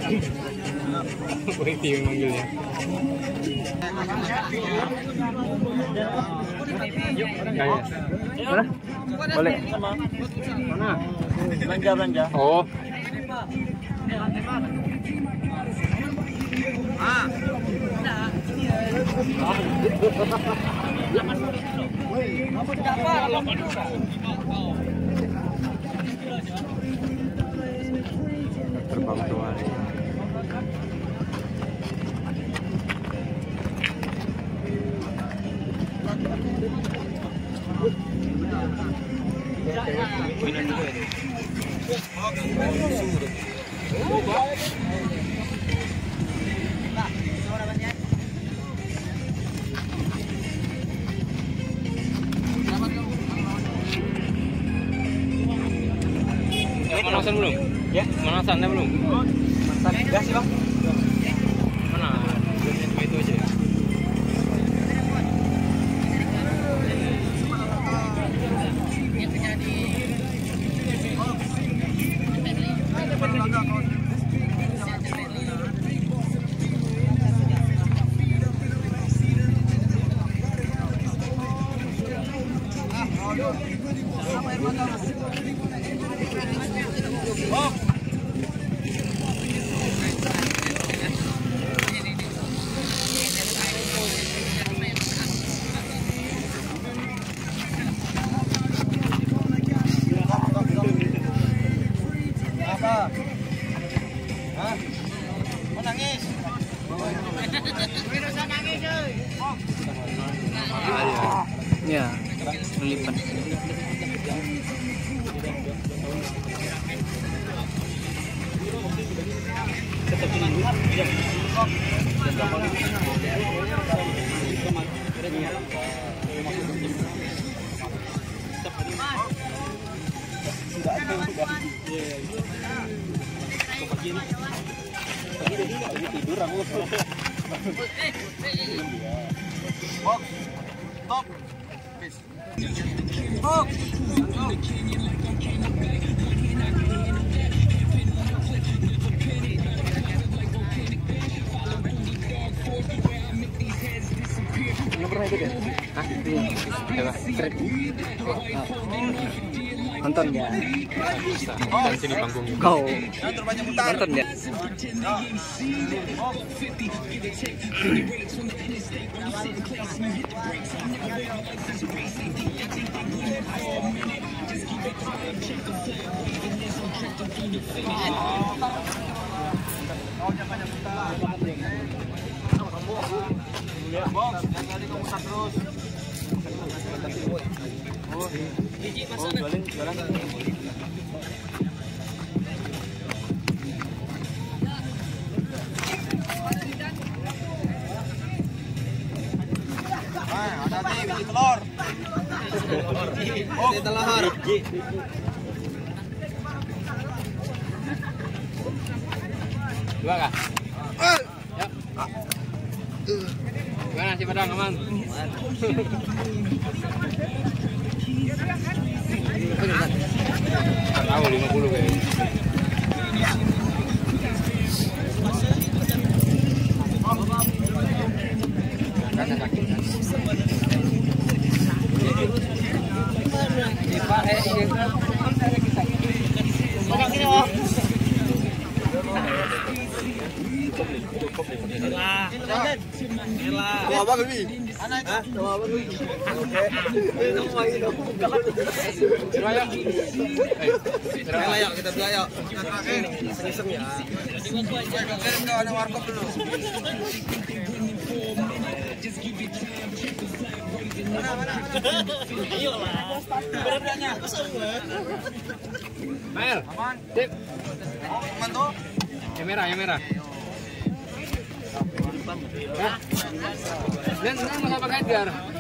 Berhenti manggilnya. Yuk, mana? Boleh. Mana? Belanja. Oh. Terbang keluar. Manasan belum? Ya, manasannya belum? Manasan enggak sih, Bang? Mana? Cuma itu aja. Ya, terlipat. Tidur aku. Stop. Stop. Nggak pernah ikut ya? Hah? Coba, trip. Nonton ya? Nonton sini panggung. Kau nonton ya? Ada nih biji telur. Biji telur. Dua kah? Yap. Gimana nasi padang aman? Tahu 50 kayaknya. Apa Bibi? Hah? Apa Bibi? Oke. Ayo kita beli ayo. Iseng ya. Kirim ke anak warkop dulu. Mana? Iyalah. Berapanya? Mael. Aman. Sip. Aman tuh. Yang merah. Ya. Dan mau sama Edgar.